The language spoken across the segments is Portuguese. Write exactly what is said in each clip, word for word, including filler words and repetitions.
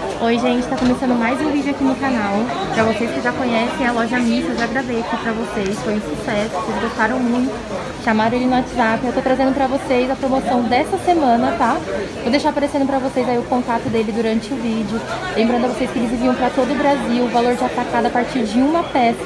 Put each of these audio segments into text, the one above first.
Oi gente, tá começando mais um vídeo aqui no canal. Pra vocês que já conhecem a loja Miss, eu já gravei aqui pra vocês, foi um sucesso, vocês gostaram muito, chamaram ele no WhatsApp. Eu tô trazendo pra vocês a promoção dessa semana, tá? Vou deixar aparecendo pra vocês aí o contato dele durante o vídeo. Lembrando a vocês que eles enviam pra todo o Brasil, o valor de atacado a partir de uma peça.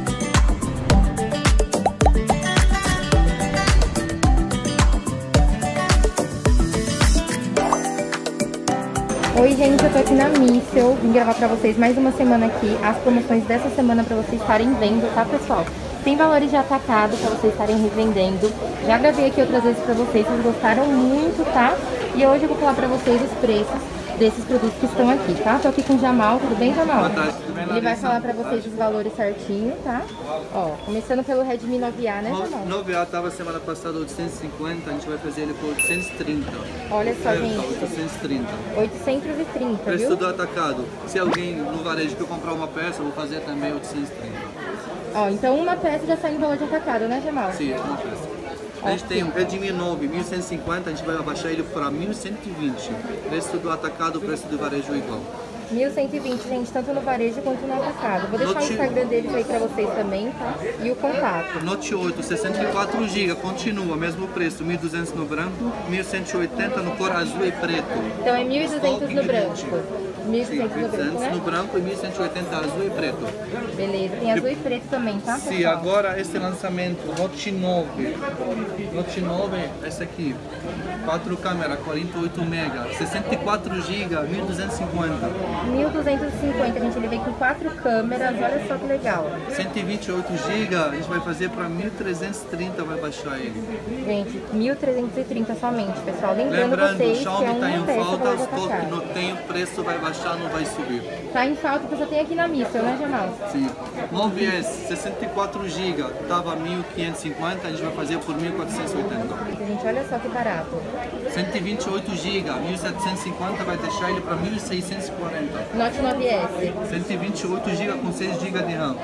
Oi gente, eu tô aqui na Missel, vim gravar pra vocês mais uma semana aqui, as promoções dessa semana pra vocês estarem vendo, tá pessoal? Tem valores de atacado pra vocês estarem revendendo, já gravei aqui outras vezes pra vocês, vocês gostaram muito, tá? E hoje eu vou falar pra vocês os preços desses produtos que estão aqui, tá? Tô aqui com o Jamal, tudo bem, Jamal? Boa tarde, tudo bem, Ele vai falar pra vocês os valores certinho, tá? Ó, começando pelo Redmi nove A, né, Jamal? nove A tava semana passada oitocentos e cinquenta, a gente vai fazer ele por oitocentos e trinta. Olha só, gente. oitocentos e trinta. oitocentos e trinta, Preço viu? do atacado. Se alguém no varejo que comprar uma peça, eu vou fazer também oitocentos e trinta. Ó, então uma peça já sai no valor de atacado, né, Jamal? Sim, é uma peça. A gente tem um Redmi nove mil cento e cinquenta, a gente vai abaixar ele para mil cento e vinte. Preço do atacado, preço do varejo é igual. mil cento e vinte, gente, tanto no varejo quanto no atacado. Vou deixar Note... o Instagram deles aí pra vocês também, tá? E o contato. Note oito, sessenta e quatro gigas, continua, mesmo preço, mil e duzentos no branco, mil cento e oitenta no cor azul e preto. Então é mil e duzentos no branco. mil e duzentos Sim, no branco, né? no branco e mil cento e oitenta azul e preto. Beleza, tem azul e preto também, tá, pessoal? Sim, agora esse lançamento, Note nove. Note nove, esse aqui. quatro câmeras, quarenta e oito mega, sessenta e quatro gigas, mil duzentos e cinquenta. mil duzentos e cinquenta, gente, ele vem com quatro câmeras, olha só que legal. cento e vinte e oito gigas, a gente vai fazer para mil trezentos e trinta, vai baixar ele. Gente, mil trezentos e trinta somente, pessoal. Lembrando, Lembrando, vocês o Xiaomi que é está uma em peça falta, valor de estoque atacado. não tem, o preço vai baixar, não vai subir. Tá em falta, que só tem aqui na Missel, né, Jamal? Sim. nove S, sessenta e quatro gigas, estava mil quinhentos e cinquenta, a gente vai fazer por mil quatrocentos e oitenta. Gente, olha só que barato. cento e vinte e oito gigas, mil setecentos e cinquenta, vai deixar ele para mil seiscentos e quarenta. Note nove S. cento e vinte e oito gigas com seis gigas de RAM.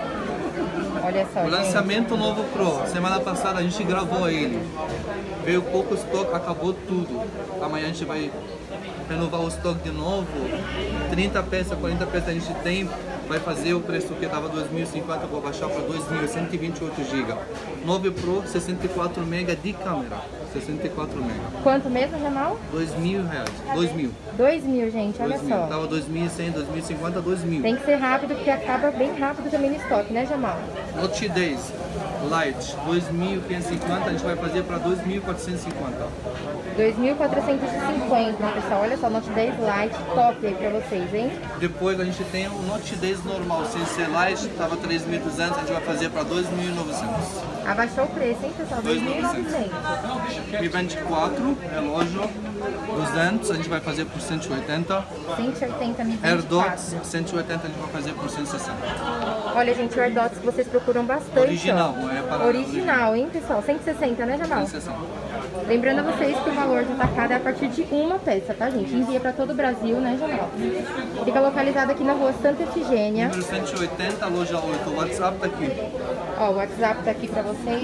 Olha só, O gente. lançamento novo Pro, semana passada a gente gravou ele. Veio pouco estoque, acabou tudo. Amanhã a gente vai renovar o estoque de novo. trinta peças, quarenta peças a gente tem. Vai fazer o preço que estava dois mil e cinquenta, vou baixar para dois mil, cento e vinte e oito gigas. nove Pro, sessenta e quatro mega de câmera. sessenta e quatro mega. Quanto mesmo, Jamal? dois mil reais. dois mil. dois mil, gente, olha dois mil. só. Tava dois mil e cem, dois mil e cinquenta, dois mil. Tem que ser rápido, porque acaba bem rápido também no estoque, né, Jamal? Note dez Lite, dois mil quinhentos e cinquenta, a gente vai fazer para dois mil quatrocentos e cinquenta. dois mil quatrocentos e cinquenta, pessoal. Olha só, Note dez Lite, top aí pra vocês, hein? Depois a gente tem o Note dez normal, sem ser Lite, estava três mil e duzentos, a gente vai fazer para dois mil e novecentos. Abaixou o preço, hein, pessoal? dois mil e novecentos. Mi vinte e quatro, relógio, duzentos, a gente vai fazer por cento e oitenta. cento e oitenta, Mi vinte e AirDots, quatro. cento e oitenta, a gente vai fazer por cento e sessenta. Olha, gente, o AirDots que vocês procuram bastante, Original, ó. é para Original, hein, pessoal? cento e sessenta, né, Jamal? cento e sessenta. Lembrando a vocês que o valor de atacado é a partir de uma peça, tá, gente? Envia pra todo o Brasil, né, Jamal? Fica localizado aqui na rua Santa Efigênia. Número cento e oitenta, loja oito, o WhatsApp tá aqui. Ó, o WhatsApp tá aqui pra vocês,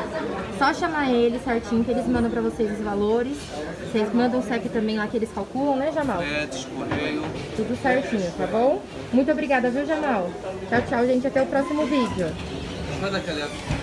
ó. Só chamar eles certinho que eles mandam pra vocês os valores. Vocês mandam o C E P também lá que eles calculam, né, Jamal? Frete, correio. Tudo certinho, tá bom? Muito obrigada, viu, Jamal? Tchau, tchau, gente. Até o próximo vídeo. Manda aquele